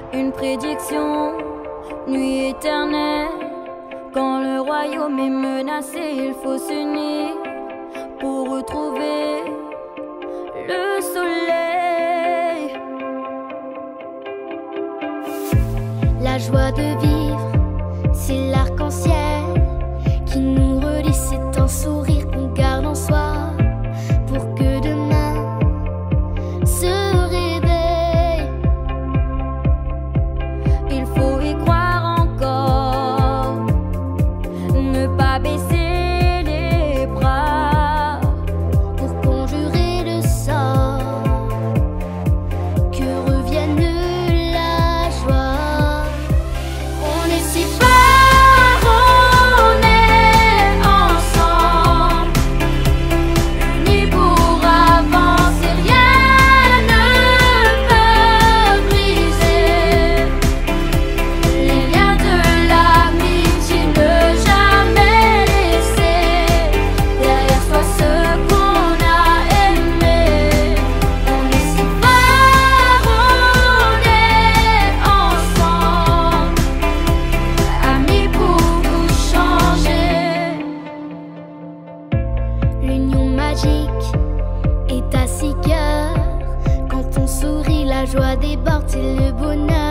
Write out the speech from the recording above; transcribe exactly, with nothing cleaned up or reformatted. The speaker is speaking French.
Une prédiction, nuit éternelle. Quand le royaume est menacé, il faut s'unir pour retrouver le soleil. La joie de vivre, c'est l'arc-en-ciel qui nous relie, c'est un sourire qu'on garde en soi pour que demain se réveille. Il faut y croire encore, ne pas baisser les bras pour conjurer le sort, que revienne la joie. On est si fort, on est ensemble, unis pour avancer, rien ne peut briser les liens de l'amitié, ne jamais laisser derrière soi ce qu'on a aimé. On est si fort, on est ensemble, amis pour tout changer. L'union magique est à six cœurs. Quand on sourit, la joie déborde, c'est le bonheur.